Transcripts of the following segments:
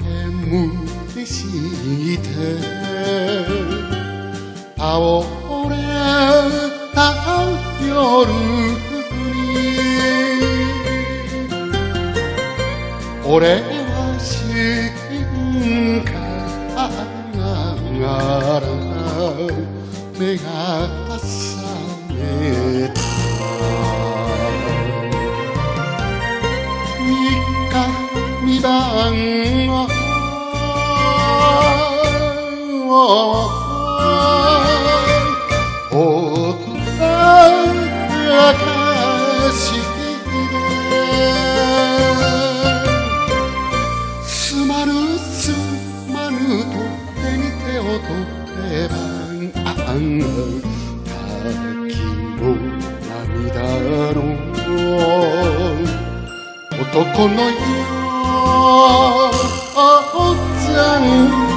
煙して倒れた夜に俺は進化がら目が覚めた三番おたかしですまぬすまぬと手に手を取れば滝の涙の男のようざん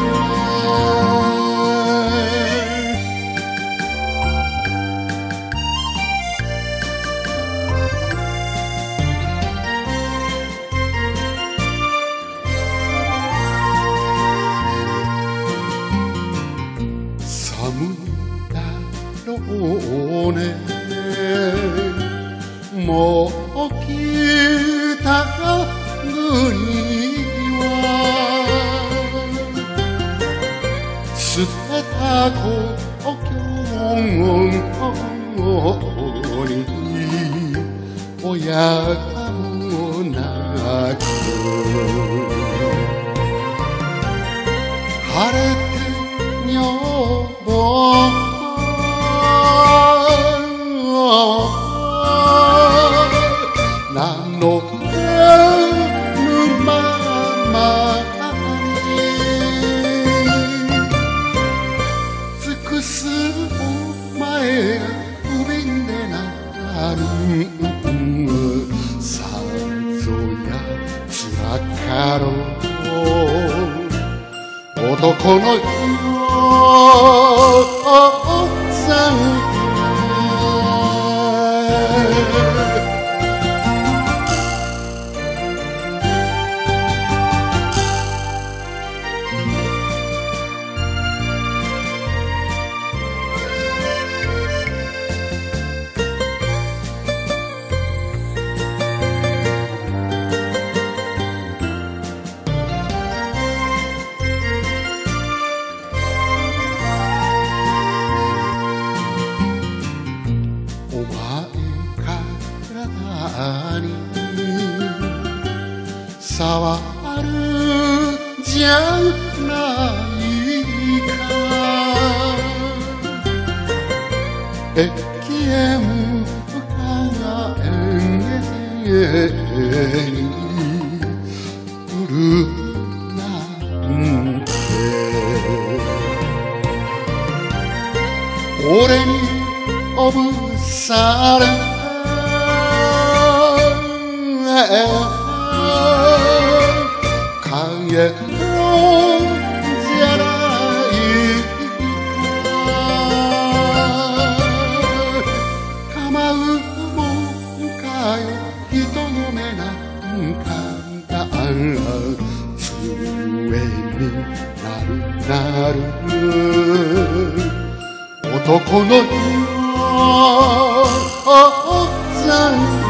寒いだろうねもう来た捨てた故郷に親もなく晴れて女房名の沼ま尽くすお前が不憫でなるさぞやつらかろう男のようざん触るじゃないか駅へ向かえに来るなんて俺におぶされ帰ろうじゃないか構うもんかよ人の目なんかが杖になる男のようざん